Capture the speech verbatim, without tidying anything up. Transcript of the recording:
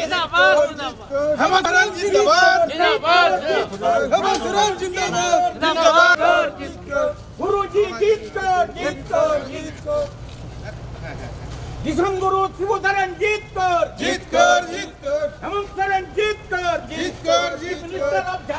हेमंत सोरेन जिंदाबाद हेमंत सोरेन जिंदाबाद गुरुजी जीत कर जीत कर जीत कर किसान गुरु शिवधरन जीत कर जीत कर जीत कर हेमंत सोरेन जीत कर जीत कर जीत कर